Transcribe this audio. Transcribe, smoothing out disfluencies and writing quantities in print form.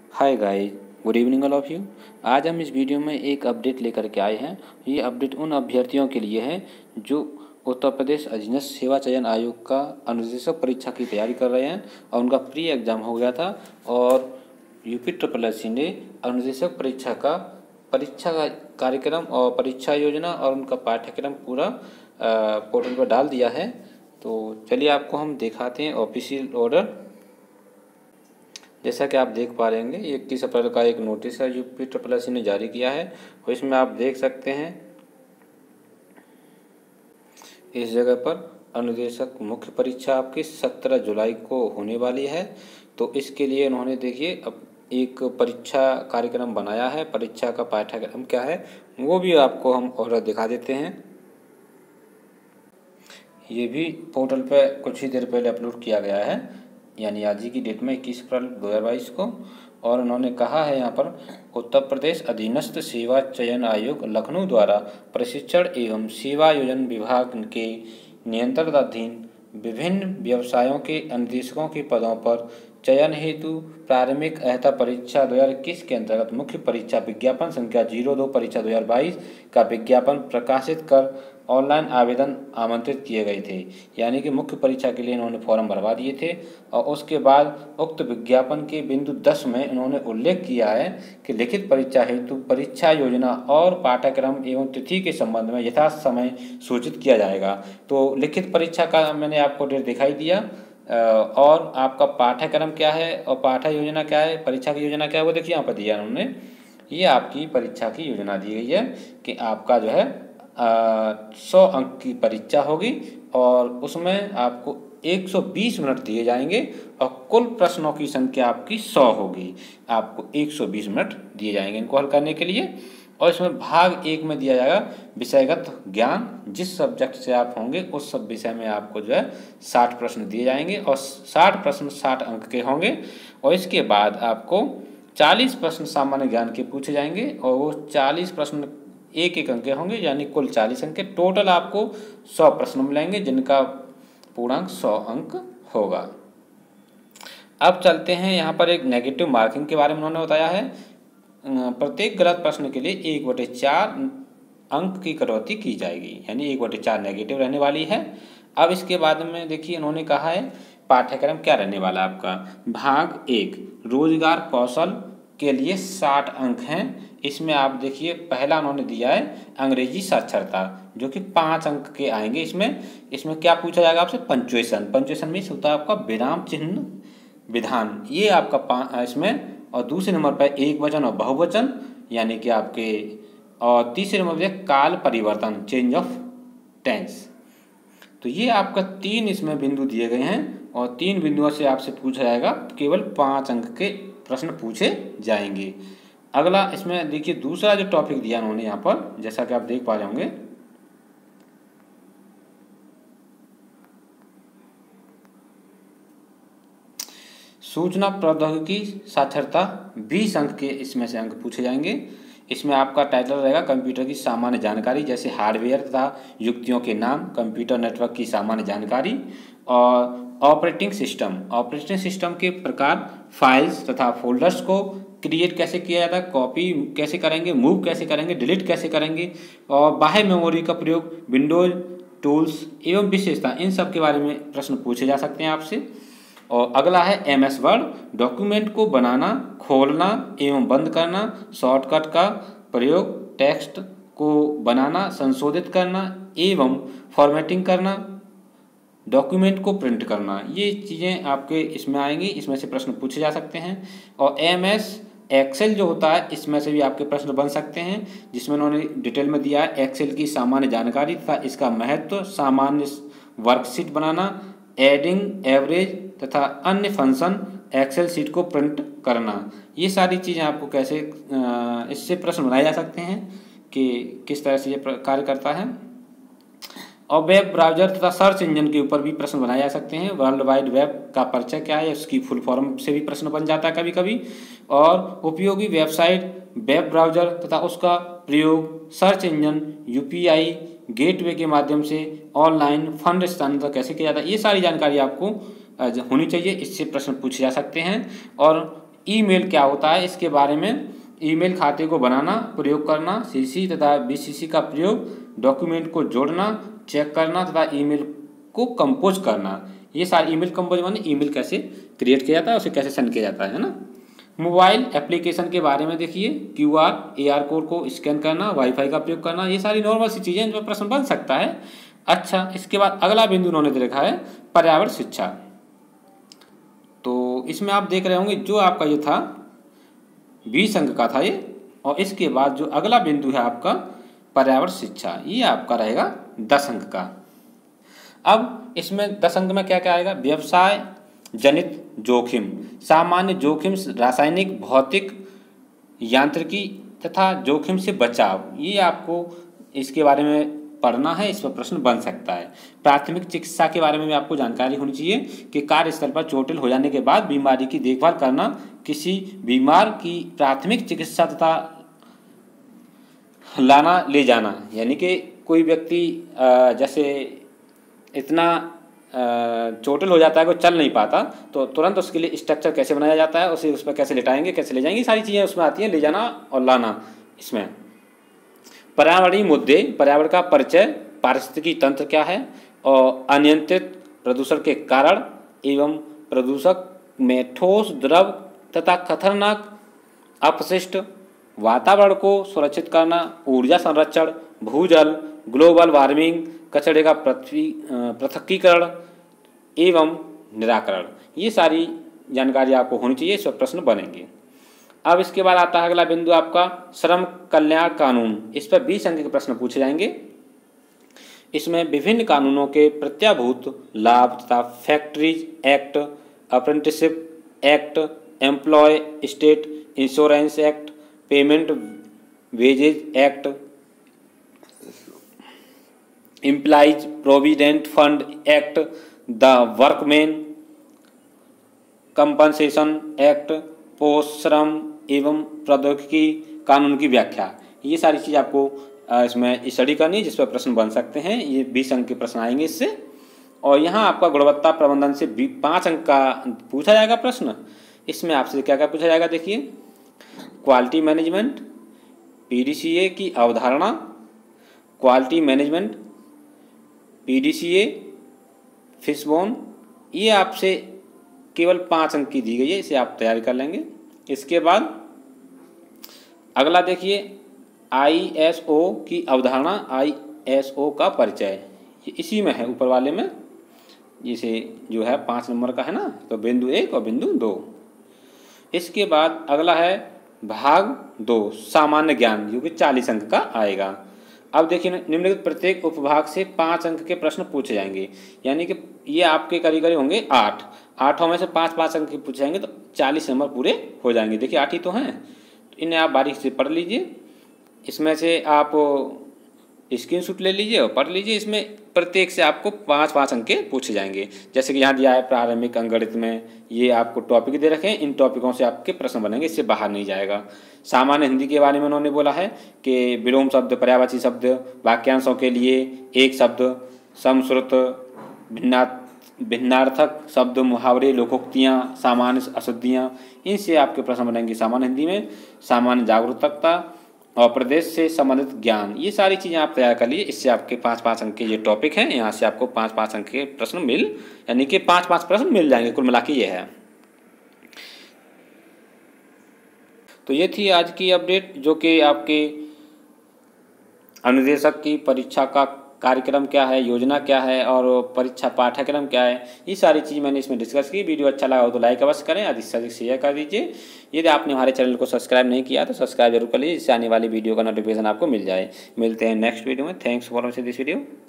Hi guys, good evening all of you. आज हम इस वीडियो में एक अपडेट लेकर के आए हैं। ये अपडेट उन अभ्यर्थियों के लिए है जो उत्तर प्रदेश अधीनस्थ सेवा चयन आयोग का अनुदेशक परीक्षा की तैयारी कर रहे हैं और उनका प्री एग्ज़ाम हो गया था और यूपी ट्रिपल एस सी ने अनुदेशक परीक्षा का कार्यक्रम और परीक्षा योजना और उनका पाठ्यक्रम पूरा पोर्टल पर डाल दिया है। तो चलिए आपको हम दिखाते हैं ऑफिशियल ऑर्डर। जैसा कि आप देख पा रहे होंगे, 21 अप्रैल का एक नोटिस है यूपी ट्रिपल एस सी ने जारी किया है और इसमें आप देख सकते हैं इस जगह पर अनुदेशक मुख्य परीक्षा आपकी 17 जुलाई को होने वाली है। तो इसके लिए उन्होंने देखिए अब एक परीक्षा कार्यक्रम बनाया है। परीक्षा का पाठ्यक्रम क्या है वो भी आपको हम ऑर्डर दिखा देते हैं। ये भी पोर्टल पे कुछ ही देर पहले अपलोड किया गया है, यानी आज ही की डेट में 21 अप्रैल 2022 को। और उन्होंने कहा है यहाँ पर उत्तर प्रदेश अधीनस्थ सेवा चयन आयोग लखनऊ द्वारा प्रशिक्षण एवं सेवा योजन विभाग के नियंत्रणाधीन विभिन्न व्यवसायों के अनुदेशकों के पदों पर चयन हेतु प्रारंभिक अर्हता परीक्षा 2021 के अंतर्गत मुख्य परीक्षा विज्ञापन संख्या 02 परीक्षा 2022 का विज्ञापन प्रकाशित कर ऑनलाइन आवेदन आमंत्रित किए गए थे। यानी कि मुख्य परीक्षा के लिए इन्होंने फॉर्म भरवा दिए थे और उसके बाद उक्त विज्ञापन के बिंदु 10 में इन्होंने उल्लेख किया है कि लिखित परीक्षा हेतु परीक्षा योजना और पाठ्यक्रम एवं तिथि के संबंध में यथासमय समय सूचित किया जाएगा। तो लिखित परीक्षा का मैंने आपको डेट दिखाई दिया और आपका पाठ्यक्रम क्या है और पाठ्य योजना क्या है, परीक्षा की योजना क्या है वो देखिए यहाँ पर दिया उन्होंने। ये आपकी परीक्षा की योजना दी गई है कि आपका जो है 100 अंक की परीक्षा होगी और उसमें आपको 120 मिनट दिए जाएंगे और कुल प्रश्नों की संख्या आपकी 100 होगी। आपको 120 मिनट दिए जाएंगे इनको हल करने के लिए। और इसमें भाग 1 में दिया जाएगा विषयगत ज्ञान, जिस सब्जेक्ट से आप होंगे उस सब विषय में आपको जो है 60 प्रश्न दिए जाएंगे और 60 प्रश्न 60 अंक के होंगे। और इसके बाद आपको 40 प्रश्न सामान्य ज्ञान के पूछे जाएंगे और वो 40 प्रश्न एक एक अंक के होंगे, यानी कुल 40 अंक के। टोटल आपको 100 प्रश्न मिलेंगे जिनका पूर्णांक 100 अंक होगा। अब चलते हैं यहाँ पर एक नेगेटिव मार्किंग के बारे में उन्होंने बताया है। प्रत्येक गलत प्रश्न के लिए 1/4 अंक की कटौती की जाएगी, यानी 1/4 नेगेटिव रहने वाली है। अब इसके बाद में देखिए इन्होंने कहा है पाठ्यक्रम क्या रहने वाला आपका। भाग 1 रोजगार कौशल के लिए 60 अंक हैं। इसमें आप देखिए पहला उन्होंने दिया है अंग्रेजी साक्षरता, जो कि 5 अंक के आएंगे। इसमें क्या पूछा जाएगा आपसे, पंक्चुएशन मीन्स होता है आपका विराम चिन्ह विधान, ये आपका इसमें। और दूसरे नंबर पर एक वचन और बहुवचन, यानी कि आपके। और तीसरे नंबर पर काल परिवर्तन, चेंज ऑफ टेंस। तो ये आपका 3 इसमें बिंदु दिए गए हैं और 3 बिंदुओं से आपसे पूछा जाएगा, केवल 5 अंक के प्रश्न पूछे जाएंगे। अगला इसमें देखिए दूसरा जो टॉपिक दिया उन्होंने यहाँ पर, जैसा कि आप देख पा रहे होंगे, सूचना प्रौद्योगिकी साक्षरता 20 अंक के इसमें से अंक पूछे जाएंगे। इसमें आपका टाइटल रहेगा कंप्यूटर की सामान्य जानकारी, जैसे हार्डवेयर तथा युक्तियों के नाम, कंप्यूटर नेटवर्क की सामान्य जानकारी और ऑपरेटिंग सिस्टम के प्रकार, फाइल्स तथा फोल्डर्स को क्रिएट कैसे किया जाता है, कॉपी कैसे करेंगे, मूव कैसे करेंगे, डिलीट कैसे करेंगे और बाह्य मेमोरी का प्रयोग, विंडोज टूल्स एवं विशेषता, इन सब के बारे में प्रश्न पूछे जा सकते हैं आपसे। और अगला है MS वर्ड, डॉक्यूमेंट को बनाना, खोलना एवं बंद करना, शॉर्टकट का प्रयोग, टेक्स्ट को बनाना, संशोधित करना एवं फॉर्मेटिंग करना, डॉक्यूमेंट को प्रिंट करना, ये चीज़ें आपके इसमें आएंगी। इसमें से प्रश्न पूछे जा सकते हैं। और MS एक्सेल जो होता है, इसमें से भी आपके प्रश्न बन सकते हैं, जिसमें उन्होंने डिटेल में दिया है एक्सेल की सामान्य जानकारी तथा इसका महत्व, सामान्य वर्कशीट बनाना, एडिंग एवरेज तथा अन्य फंक्शन, एक्सेल शीट को प्रिंट करना। ये सारी चीज़ें आपको कैसे इससे प्रश्न बनाए जा सकते हैं कि किस तरह से ये कार्य करता है। और वेब ब्राउज़र तथा सर्च इंजन के ऊपर भी प्रश्न बनाए जा सकते हैं। वर्ल्ड वाइड वेब का परिचय क्या है, उसकी फुल फॉर्म से भी प्रश्न बन जाता है कभी कभी। और उपयोगी वेबसाइट, वेब ब्राउज़र तथा उसका प्रयोग, सर्च इंजन, UPI गेटवे के माध्यम से ऑनलाइन फंड स्थानांतरण कैसे किया जाता है, ये सारी जानकारी आपको होनी चाहिए। इससे प्रश्न पूछे जा सकते हैं। और ईमेल क्या होता है इसके बारे में, ईमेल खाते को बनाना, प्रयोग करना, सीसी तथा बीसीसी का प्रयोग, डॉक्यूमेंट को जोड़ना, चेक करना तथा ईमेल को कंपोज करना। ये सारे ईमेल कंपोज माने ईमेल कैसे क्रिएट किया जाता है, उसे कैसे सेंड किया जाता है ना। मोबाइल एप्लीकेशन के बारे में देखिए, QR AR कोड को स्कैन करना, वाईफाई का प्रयोग करना, ये सारी नॉर्मल सी चीज़ें, इन पर प्रश्न बन सकता है। अच्छा, इसके बाद अगला बिंदु उन्होंने दे रखा है पर्यावरण शिक्षा। तो इसमें आप देख रहे होंगे जो आपका ये था 20 अंक का था ये, और इसके बाद जो अगला बिंदु है आपका पर्यावरण शिक्षा, ये आपका रहेगा 10 अंक का। अब इसमें 10 अंक में क्या क्या आएगा, व्यवसाय जनित जोखिम, सामान्य जोखिम, रासायनिक, भौतिक, यांत्रिकी तथा जोखिम से बचाव, ये आपको इसके बारे में पढ़ना है, इस पर प्रश्न बन सकता है। प्राथमिक चिकित्सा के बारे में भी आपको जानकारी होनी चाहिए कि कार्यस्थल पर चोटिल हो जाने के बाद बीमारी की देखभाल करना, किसी बीमार की प्राथमिक चिकित्सा तथा लाना ले जाना, यानी कि कोई व्यक्ति जैसे इतना चोटिल हो जाता है, कोई चल नहीं पाता, तो तुरंत उसके लिए स्ट्रक्चर कैसे बनाया जाता है, उसे उस पर कैसे लेटाएंगे, कैसे ले जाएंगे, सारी चीज़ें उसमें आती हैं, ले जाना और लाना। इसमें पर्यावरणीय मुद्दे, पर्यावरण का परिचय, पारिस्थितिकी तंत्र क्या है, और अनियंत्रित प्रदूषण के कारण एवं प्रदूषक में ठोस, द्रव तथा खतरनाक अपशिष्ट, वातावरण को सुरक्षित करना, ऊर्जा संरक्षण, भूजल, ग्लोबल वार्मिंग, कचरे का पृथक्कीकरण एवं निराकरण, ये सारी जानकारी आपको होनी चाहिए, इस पर प्रश्न बनेंगे। अब इसके बाद आता है अगला बिंदु आपका श्रम कल्याण कानून, इस पर 20 अंक के प्रश्न पूछे जाएंगे। इसमें विभिन्न कानूनों के प्रत्याभूत लाभ तथा factories act, apprenticeship act, employ state insurance act, payment wages act, employees provident fund act, the workman compensation act, post श्रम एवं प्रौद्योगिकी कानून की व्याख्या, ये सारी चीज़ आपको इसमें स्टडी करनी है, जिस पर प्रश्न बन सकते हैं। ये 20 अंक के प्रश्न आएंगे इससे। और यहाँ आपका गुणवत्ता प्रबंधन से 5 अंक का पूछा जाएगा प्रश्न। इसमें आपसे क्या क्या पूछा जाएगा देखिए, क्वालिटी मैनेजमेंट, PDCA की अवधारणा, क्वालिटी मैनेजमेंट, PDCA, फिशबोन, ये आपसे केवल 5 अंक की दी गई है, इसे आप तैयारी कर लेंगे। इसके बाद अगला देखिए ISO की अवधारणा, ISO का परिचय, ये इसी में है ऊपर वाले में, जिसे जो है 5 नंबर का है ना, तो बिंदु 1 और बिंदु 2। इसके बाद अगला है भाग 2 सामान्य ज्ञान, जो कि 40 अंक का आएगा। अब देखिए निम्नलिखित प्रत्येक उपभाग से 5 अंक के प्रश्न पूछे जाएंगे, यानी कि ये आपके करीब करीब होंगे 8, 8 में से 5-5 अंक के पूछे जाएंगे, तो 40 नंबर पूरे हो जाएंगे। देखिए 8 ही तो हैं, तो इन्हें आप बारीक से पढ़ लीजिए। इसमें से आप स्क्रीनशॉट ले लीजिए और पढ़ लीजिए। इसमें प्रत्येक से आपको 5-5 अंक के पूछे जाएंगे। जैसे कि यहाँ दिया है प्रारंभिक अंकगणित में, ये आपको टॉपिक दे रखे हैं, इन टॉपिकों से आपके प्रश्न बनेंगे, इससे बाहर नहीं जाएगा। सामान्य हिंदी के बारे में उन्होंने बोला है कि विलोम शब्द, पर्यायवाची शब्द, वाक्यांशों के लिए एक शब्द, समश्रुत, भिन्नार्थक शब्द, मुहावरे, लोकोक्तियाँ, सामान्य अशुद्धियाँ, इनसे आपके प्रश्न बनेंगे सामान्य हिंदी में। सामान्य जागरूकता और प्रदेश से संबंधित ज्ञान, ये सारी चीज़ें आप तैयार कर लीजिए। इससे आपके 5-5 अंक के ये टॉपिक हैं, यहाँ से आपको 5-5 अंक के प्रश्न यानी कि 5-5 प्रश्न मिल जाएंगे, कुल मिला के ये है। तो ये थी आज की अपडेट, जो कि आपके अनुदेशक की परीक्षा का कार्यक्रम क्या है, योजना क्या है और परीक्षा पाठ्यक्रम क्या है, ये सारी चीज़ मैंने इसमें डिस्कस की। वीडियो अच्छा लगा हो तो लाइक अवश्य करें, अधिक से अधिक शेयर कर दीजिए। यदि आपने हमारे चैनल को सब्सक्राइब नहीं किया तो सब्सक्राइब जरूर कर लीजिए, जिससे आने वाली वीडियो का नोटिफिकेशन आपको मिल जाए। मिलते हैं नेक्स्ट वीडियो में। Thanks for watching this video.